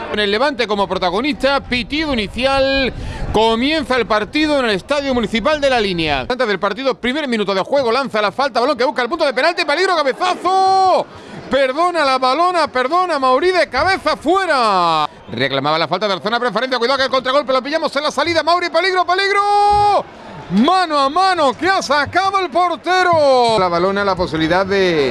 En el Levante como protagonista, pitido inicial, comienza el partido en el Estadio Municipal de La Línea. Antes del partido, primer minuto de juego, lanza la falta, balón que busca el punto de penalti, peligro, cabezazo. Perdona la balona, perdona Mauri, de cabeza fuera. Reclamaba la falta de zona preferencia, cuidado que el contragolpe lo pillamos en la salida, Mauri, peligro, peligro. Mano a mano que ha sacado el portero. La balona, la posibilidad de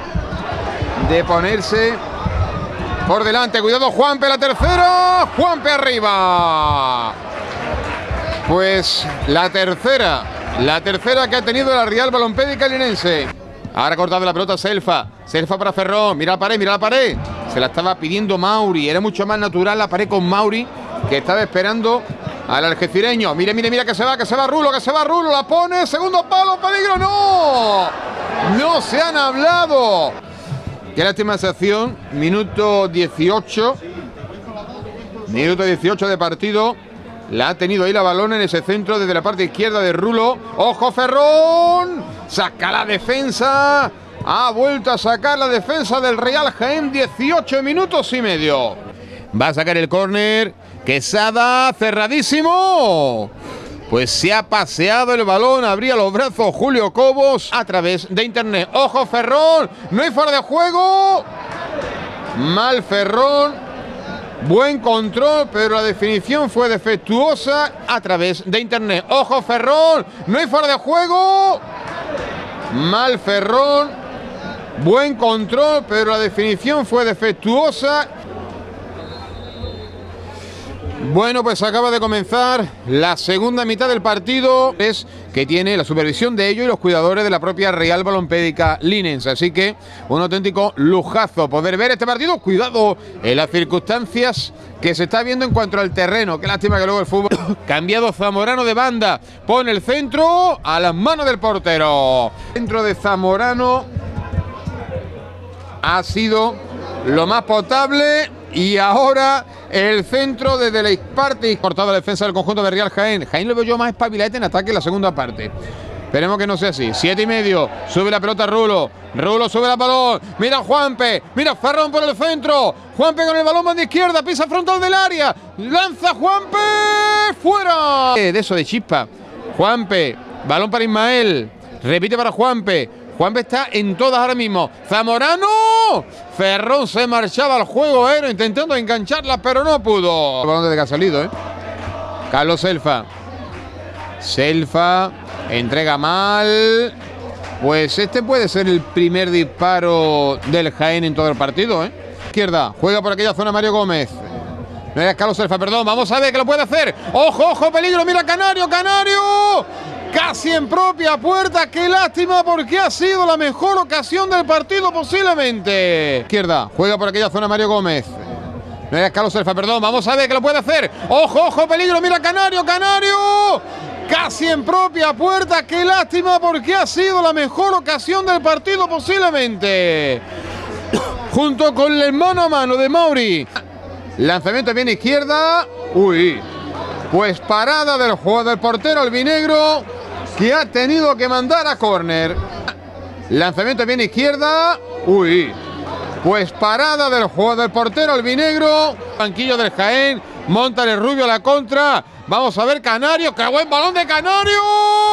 ponerse por delante, cuidado Juanpe, la tercera, Juanpe arriba. Pues la tercera que ha tenido la Real Balompédica Linense. Ahora ha cortado la pelota Selfa para Ferrón, mira la pared, se la estaba pidiendo Mauri, era mucho más natural la pared con Mauri, que estaba esperando al algecireño. Mira que se va Rulo, la pone, segundo palo, peligro, no se han hablado. Qué lástima esa acción, minuto 18 de partido, la ha tenido ahí la balona en ese centro desde la parte izquierda de Rulo. ¡Ojo Ferrón! Saca la defensa, ha vuelto a sacar la defensa del Real Jaén, 18 minutos y medio. Va a sacar el córner, Quesada, cerradísimo. Pues se ha paseado el balón, abría los brazos Julio Cobos a través de internet. ¡Ojo Ferrón! ¡No hay fuera de juego! Mal Ferrón. Buen control, pero la definición fue defectuosa a través de internet. ¡Ojo Ferrón! ¡No hay fuera de juego! Mal Ferrón. Buen control, pero la definición fue defectuosa. Bueno, pues acaba de comenzar la segunda mitad del partido, es que tiene la supervisión de ello y los cuidadores de la propia Real Balompédica Linense. Así que un auténtico lujazo poder ver este partido. Cuidado en las circunstancias que se está viendo en cuanto al terreno. Qué lástima que luego el fútbol cambiado. Zamorano de banda, pone el centro a las manos del portero. Centro de Zamorano ha sido lo más potable. Y ahora el centro desde la parte y cortado la defensa del conjunto de Real Jaén. Jaén lo veo yo más espabilete en ataque en la segunda parte. Esperemos que no sea así. 7:30. Sube la pelota Rulo. Rulo sube el balón. Mira Juanpe. Mira Ferrón por el centro. Juanpe con el balón más de izquierda. Pisa frontal del área. Lanza Juanpe. ¡Fuera! De eso de chispa. Juanpe. Balón para Ismael. Repite para Juanpe. Juanpe está en todas ahora mismo. ¡Zamorano! Ferrón se marchaba al juego aéreo intentando engancharla, pero no pudo. El balón desde que ha salido, Carlos Selfa entrega mal. Pues este puede ser el primer disparo del Jaén en todo el partido, Izquierda, juega por aquella zona Mario Gómez. No era Carlos Selfa, perdón. Vamos a ver que lo puede hacer. ¡Ojo, ojo, peligro! ¡Mira Canario! Casi en propia puerta, qué lástima porque ha sido la mejor ocasión del partido posiblemente. Izquierda, juega por aquella zona Mario Gómez. No era Carlos Selfa, perdón, vamos a ver que lo puede hacer. ¡Ojo, ojo, peligro! ¡Mira Canario! Casi en propia puerta, qué lástima porque ha sido la mejor ocasión del partido posiblemente. Junto con el mano a mano de Mauri. Lanzamiento bien izquierda. Uy. Pues parada del juego del portero albinegro, que ha tenido que mandar a córner. Lanzamiento bien izquierda. Uy. Pues parada del juego del portero albinegro. Banquillo del Jaén. Monta el Rubio a la contra. Vamos a ver Canario. ¡Qué buen balón de Canario!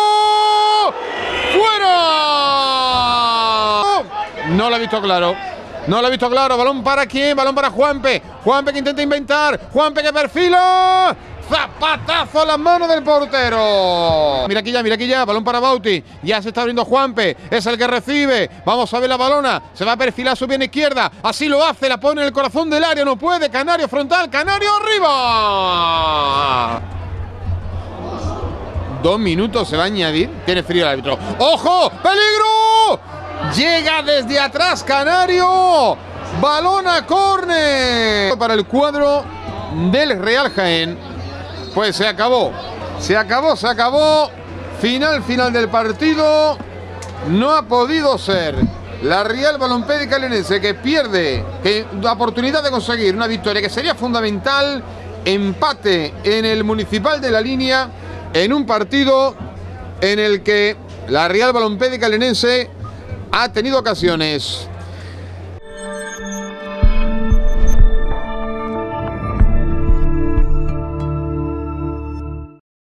¡Fuera! No lo ha visto claro. ¿Balón para quién? Balón para Juanpe. Juanpe que intenta inventar. Juanpe que perfila. Zapatazo a las manos del portero. Mira aquí ya, balón para Bauti. Ya se está abriendo Juanpe, es el que recibe. Vamos a ver la balona, se va a perfilar su pierna izquierda. Así lo hace, la pone en el corazón del área, no puede. Canario frontal, Canario arriba. 2 minutos se va a añadir. Tiene frío el árbitro. ¡Ojo! ¡Peligro! Llega desde atrás Canario. Balón a córner para el cuadro del Real Jaén. Pues se acabó. Final del partido. No ha podido ser la Real Balompédica Linense que pierde la oportunidad de conseguir una victoria que sería fundamental. Empate en el Municipal de La Línea en un partido en el que la Real Balompédica Linense ha tenido ocasiones